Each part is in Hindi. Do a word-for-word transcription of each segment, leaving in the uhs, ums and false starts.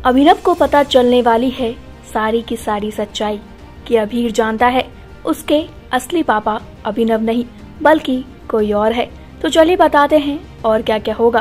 अभिनव को पता चलने वाली है सारी की सारी सच्चाई कि अभीर जानता है उसके असली पापा अभिनव नहीं बल्कि कोई और है। तो चलिए बताते हैं और क्या क्या होगा।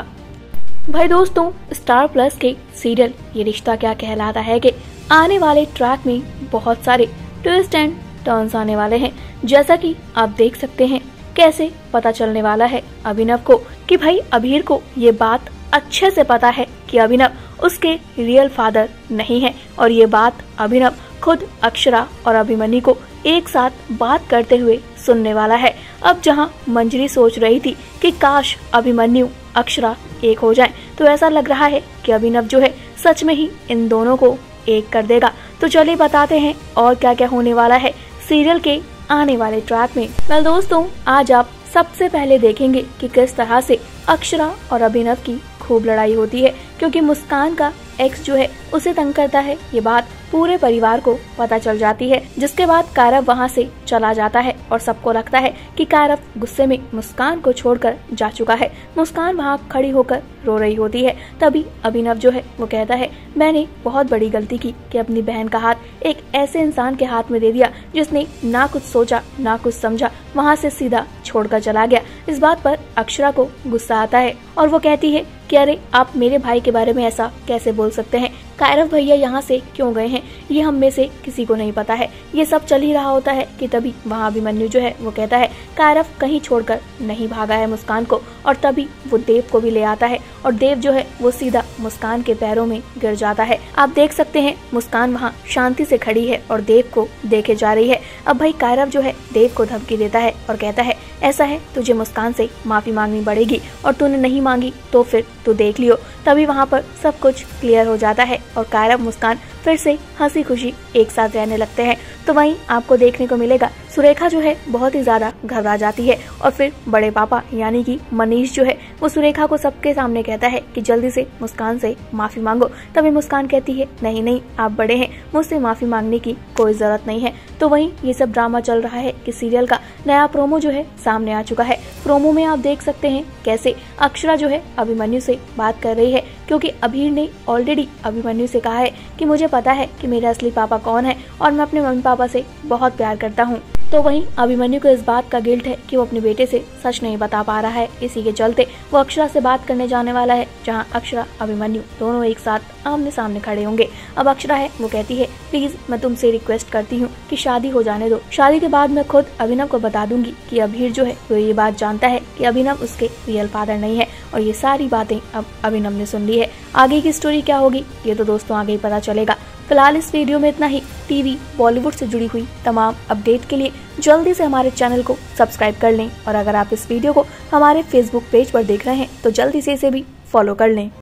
भाई दोस्तों, स्टार प्लस के सीरियल ये रिश्ता क्या कहलाता है कि आने वाले ट्रैक में बहुत सारे ट्विस्ट एंड टर्न्स आने वाले हैं। जैसा कि आप देख सकते हैं कैसे पता चलने वाला है अभिनव को कि भाई अभीर को ये बात अच्छे से पता है कि अभिनव उसके रियल फादर नहीं है, और ये बात अभिनव खुद अक्षरा और अभिमन्यु को एक साथ बात करते हुए सुनने वाला है। अब जहां मंजरी सोच रही थी कि काश अभिमन्यु अक्षरा एक हो जाए, तो ऐसा लग रहा है कि अभिनव जो है सच में ही इन दोनों को एक कर देगा। तो चलिए बताते हैं और क्या क्या होने वाला है सीरियल के आने वाले ट्रैक में। वेल दोस्तों, आज आप सबसे पहले देखेंगे कि किस तरह से अक्षरा और अभिनव की खूब लड़ाई होती है, क्योंकि मुस्कान का एक्स जो है उसे तंग करता है। ये बात पूरे परिवार को पता चल जाती है, जिसके बाद कायरव वहाँ से चला जाता है और सबको लगता है कि कायरव गुस्से में मुस्कान को छोड़कर जा चुका है। मुस्कान वहाँ खड़ी होकर रो रही होती है। तभी अभिनव जो है वो कहता है, मैंने बहुत बड़ी गलती की कि अपनी बहन का हाथ एक ऐसे इंसान के हाथ में दे दिया जिसने ना कुछ सोचा ना कुछ समझा, वहाँ से सीधा छोड़कर चला गया। इस बात पर अक्षरा को गुस्सा आता है और वो कहती है कि अरे आप मेरे भाई के बारे में ऐसा कैसे बोल सकते हैं, कायरव भैया यहाँ से क्यों गए हैं ये हम में से किसी को नहीं पता है। ये सब चल ही रहा होता है कि तभी वहाँ अभिमन्यु जो है वो कहता है कायरव कहीं छोड़कर नहीं भागा है मुस्कान को, और तभी वो देव को भी ले आता है और देव जो है वो सीधा मुस्कान के पैरों में गिर जाता है। आप देख सकते हैं मुस्कान वहाँ शांति से खड़ी है और देव को देखे जा रही है। अब भाई कायरव जो है देव को धमकी देता है और कहता है ऐसा है तुझे मुस्कान से माफी मांगनी पड़ेगी, और तूने नहीं मांगी तो फिर तू देख लियो। तभी वहाँ पर सब कुछ क्लियर हो जाता है और कायरव मुस्कान फिर से हंसी खुशी एक साथ रहने लगते हैं। तो वहीं आपको देखने को मिलेगा सुरेखा जो है बहुत ही ज्यादा घबरा जाती है, और फिर बड़े पापा यानी कि मनीष जो है वो सुरेखा को सबके सामने कहता है कि जल्दी से मुस्कान से माफी मांगो। तभी मुस्कान कहती है नहीं नहीं आप बड़े हैं, मुझसे माफी मांगने की कोई जरूरत नहीं है। तो वहीं ये सब ड्रामा चल रहा है कि सीरियल का नया प्रोमो जो है सामने आ चुका है। प्रोमो में आप देख सकते हैं कैसे अक्षरा जो है अभिमन्यु से बात कर रही है, क्योंकि अभीर ने ऑलरेडी अभिमन्यु से कहा है कि मुझे पता है कि मेरे असली पापा कौन है और मैं अपने मम्मी पापा से बहुत प्यार करता हूँ। तो वहीं अभिमन्यु को इस बात का गिल्ट है कि वो अपने बेटे से सच नहीं बता पा रहा है। इसी के चलते वो अक्षरा से बात करने जाने वाला है, जहां अक्षरा अभिमन्यु दोनों एक साथ आमने सामने खड़े होंगे। अब अक्षरा है वो कहती है प्लीज मैं तुमसे रिक्वेस्ट करती हूँ कि शादी हो जाने दो, शादी के बाद मैं खुद अभिनव को बता दूंगी कि अभीर जो है वो ये बात जानता है कि अभिनव उसके रियल फादर नहीं है। और ये सारी बातें अब अभिनव ने सुन ली है। आगे की स्टोरी क्या होगी ये तो दोस्तों आगे ही पता चलेगा। फिलहाल इस वीडियो में इतना ही। टीवी बॉलीवुड से जुड़ी हुई तमाम अपडेट के लिए जल्दी से हमारे चैनल को सब्सक्राइब कर लें, और अगर आप इस वीडियो को हमारे फेसबुक पेज पर देख रहे हैं तो जल्दी से इसे भी फॉलो कर लें।